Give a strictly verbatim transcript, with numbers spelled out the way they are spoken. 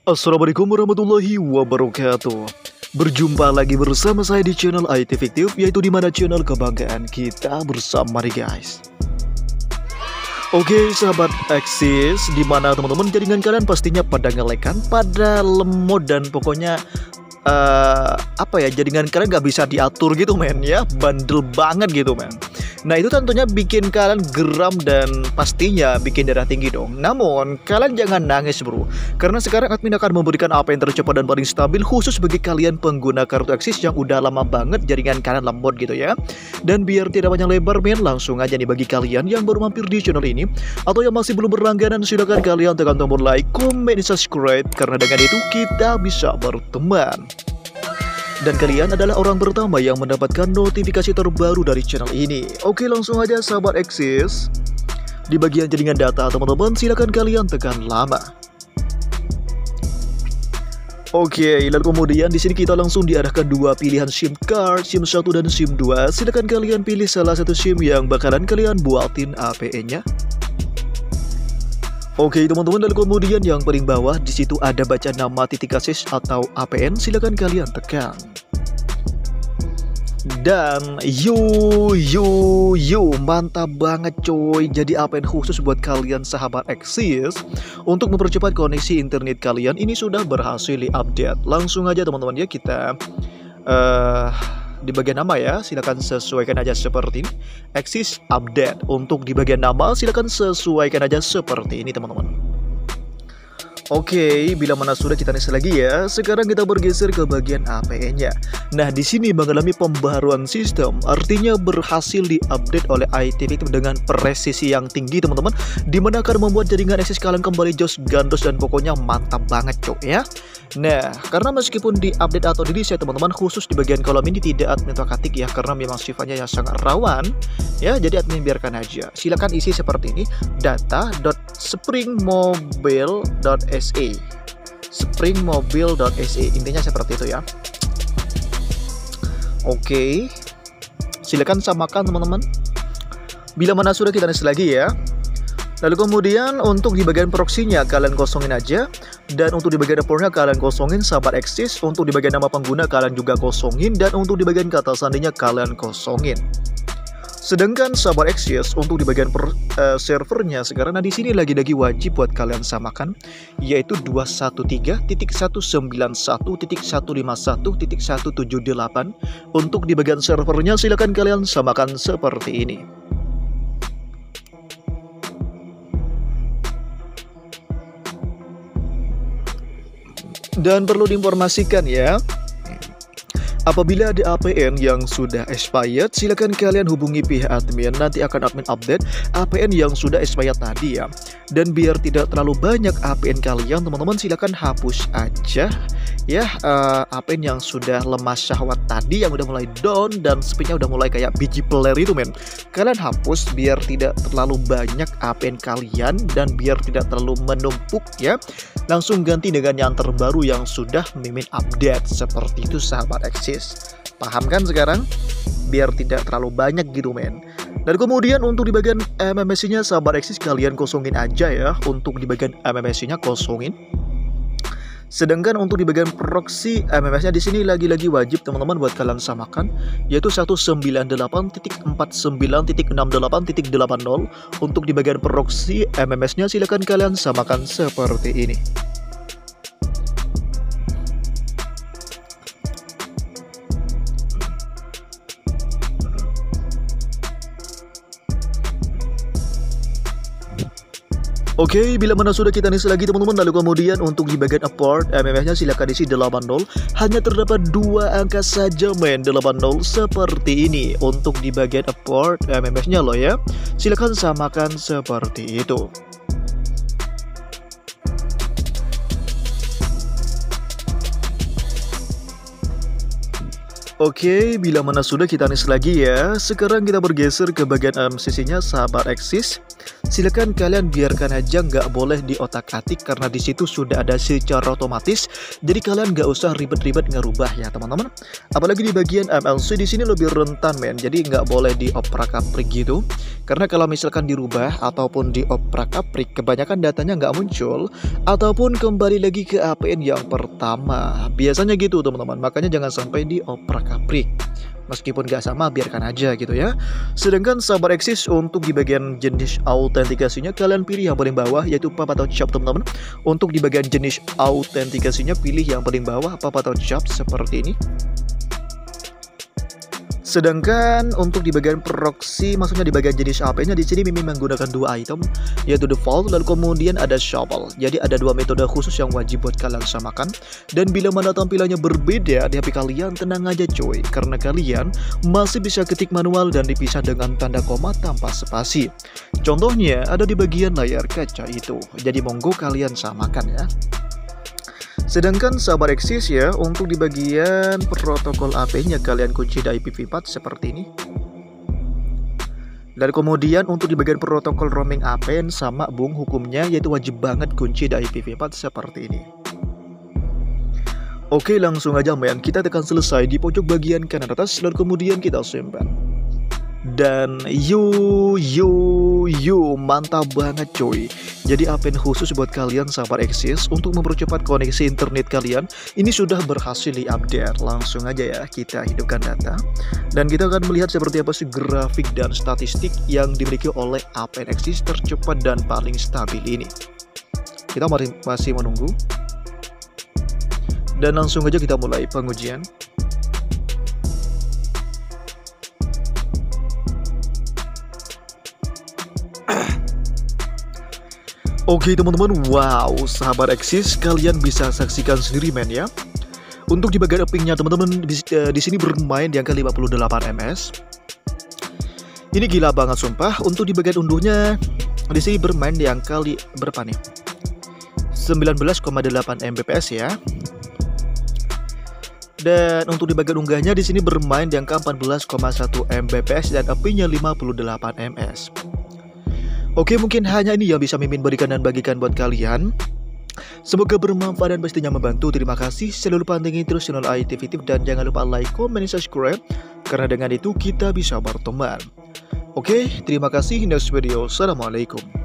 Assalamualaikum warahmatullahi wabarakatuh. Berjumpa lagi bersama saya di channel I T Fiktif, yaitu dimana channel kebanggaan kita bersama nih guys. Oke sahabat Axis, dimana teman-teman jaringan kalian pastinya pada ngelekan, pada lemot dan pokoknya uh, apa ya, jaringan kalian gak bisa diatur gitu men ya, bandel banget gitu men. Nah itu tentunya bikin kalian geram dan pastinya bikin darah tinggi dong. Namun kalian jangan nangis bro, karena sekarang admin akan memberikan apa yang tercepat dan paling stabil khusus bagi kalian pengguna kartu Axis yang udah lama banget jaringan kalian lemot gitu ya. Dan biar tidak banyak lebar men, langsung aja nih bagi kalian yang baru mampir di channel ini atau yang masih belum berlangganan, silakan kalian tekan tombol like, comment, subscribe, karena dengan itu kita bisa berteman. Dan kalian adalah orang pertama yang mendapatkan notifikasi terbaru dari channel ini. Oke langsung aja sahabat Axis, di bagian jaringan data teman-teman silakan kalian tekan lama. Oke, lalu kemudian di sini kita langsung diarahkan dua pilihan SIM card, SIM satu dan SIM dua. Silakan kalian pilih salah satu SIM yang bakalan kalian buatin A P N-nya. Oke teman-teman, lalu kemudian yang paling bawah di situ ada baca nama titik Axis atau A P N, silakan kalian tekan. Dan yo yo yo mantap banget coy, jadi A P N khusus buat kalian sahabat Axis untuk mempercepat koneksi internet kalian ini sudah berhasil diupdate. Langsung aja teman-teman ya, kita uh, di bagian nama ya, silakan sesuaikan aja seperti ini, Axis update. Untuk di bagian nama silakan sesuaikan aja seperti ini teman-teman. Oke, bila mana sudah kita next lagi ya. Sekarang kita bergeser ke bagian A P N-nya. Nah, di sini mengalami pembaharuan sistem, artinya berhasil diupdate oleh I T Fiktif dengan presisi yang tinggi teman-teman, dimana akan membuat jaringan Axis kalian kembali jos gandos dan pokoknya mantap banget cok ya. Nah, karena meskipun diupdate atau di reset teman-teman, khusus di bagian kolom ini tidak admin ketik ya, karena memang sifatnya yang sangat rawan ya, jadi admin biarkan aja. Silakan isi seperti ini, data.springmobile.se springmobile.se, intinya seperti itu ya. Oke, silakan samakan teman-teman. Bila mana sudah kita next lagi ya. Lalu kemudian untuk di bagian proxy-nya kalian kosongin aja, dan untuk di bagian dashboard-nya kalian kosongin sahabat Axis. Untuk di bagian nama pengguna kalian juga kosongin, dan untuk di bagian kata sandinya kalian kosongin. Sedangkan sahabat Axis untuk di bagian per, uh, servernya sekarang, nah di sini lagi-lagi wajib buat kalian samakan, yaitu dua satu tiga titik satu sembilan satu titik satu lima satu titik satu tujuh delapan. Untuk di bagian servernya silakan kalian samakan seperti ini. Dan perlu diinformasikan ya, apabila ada A P N yang sudah expired, silakan kalian hubungi pihak admin, nanti akan admin update A P N yang sudah expired tadi ya. Dan biar tidak terlalu banyak A P N kalian teman-teman, silakan hapus aja ya uh, A P N yang sudah lemah syahwat tadi, yang udah mulai down dan speednya udah mulai kayak biji peler itu men. Kalian hapus biar tidak terlalu banyak A P N kalian dan biar tidak terlalu menumpuk ya. Langsung ganti dengan yang terbaru yang sudah mimin update, seperti itu sahabat Axis. Paham kan sekarang? Biar tidak terlalu banyak gitu men. Dan kemudian untuk di bagian M M S I-nya sahabat Axis kalian kosongin aja ya. Untuk di bagian M M S I-nya kosongin. Sedangkan untuk di bagian proxy M M S-nya di sini lagi-lagi wajib teman-teman buat kalian samakan, yaitu seratus sembilan puluh delapan titik empat puluh sembilan titik enam puluh delapan titik delapan nol. Untuk di bagian proxy M M S-nya silakan kalian samakan seperti ini. Oke, bila mana sudah kita next lagi teman-teman. Lalu kemudian untuk di bagian apport M M S-nya silakan isi delapan nol. Hanya terdapat dua angka saja men, delapan nol seperti ini. Untuk di bagian apport M M S-nya loh ya. Silakan samakan seperti itu. Oke, bila mana sudah kita next lagi ya. Sekarang kita bergeser ke bagian M C C-nya sahabat Axis. Silakan kalian biarkan aja, nggak boleh diotak-atik karena di situ sudah ada secara otomatis. Jadi kalian nggak usah ribet-ribet ngerubah ya teman-teman. Apalagi di bagian M L C di sini lebih rentan men. Jadi nggak boleh dioprak-aprik gitu. Karena kalau misalkan dirubah ataupun dioprak-aprik, kebanyakan datanya nggak muncul ataupun kembali lagi ke A P N yang pertama. Biasanya gitu teman-teman, makanya jangan sampai dioprak-aprik. Meskipun nggak sama, biarkan aja gitu ya. Sedangkan sahabat Eksis, untuk di bagian jenis autentikasinya kalian pilih yang paling bawah, yaitu pap atau cap teman-teman. Untuk di bagian jenis autentikasinya pilih yang paling bawah, pap atau cap seperti ini. Sedangkan untuk di bagian proxy, maksudnya di bagian jenis A P N-nya di sini Mimin menggunakan dua item, yaitu default lalu kemudian ada shuffle. Jadi ada dua metode khusus yang wajib buat kalian samakan. Dan bila mana tampilannya berbeda di H P kalian, tenang aja coy, karena kalian masih bisa ketik manual dan dipisah dengan tanda koma tanpa spasi. Contohnya ada di bagian layar kaca itu. Jadi monggo kalian samakan ya. Sedangkan sahabat Eksis ya, untuk di bagian protokol A P N-nya kalian kunci di I P v empat seperti ini. Dan kemudian untuk di bagian protokol roaming A P N sama bung hukumnya, yaitu wajib banget kunci di I P v empat seperti ini. Oke, langsung aja men, kita tekan selesai di pojok bagian kanan atas dan kemudian kita simpan. Dan yu yu yu mantap banget coy. Jadi A P N khusus buat kalian sahabat Eksis untuk mempercepat koneksi internet kalian ini sudah berhasil diupdate. Langsung aja ya kita hidupkan data dan kita akan melihat seperti apa sih grafik dan statistik yang dimiliki oleh A P N Eksis tercepat dan paling stabil ini. Kita masih menunggu dan langsung aja kita mulai pengujian. Oke teman-teman, wow sahabat Eksis, kalian bisa saksikan sendiri men ya. Untuk di bagian pingnya teman-teman di, uh, di sini bermain di angka lima puluh delapan M S. Ini gila banget sumpah. Untuk di bagian unduhnya di sini bermain di angka li, berapa nih? sembilan belas koma delapan Mbps ya. Dan untuk di bagian unggahnya di sini bermain di angka empat belas koma satu Mbps dan apinya lima puluh delapan M S. Oke, mungkin hanya ini yang bisa Mimin berikan dan bagikan buat kalian. Semoga bermanfaat dan pastinya membantu. Terima kasih. Selalu pantengin terus channel I T Fitip dan jangan lupa like, comment, dan subscribe. Karena dengan itu kita bisa berteman. Oke, terima kasih. Next video. Assalamualaikum.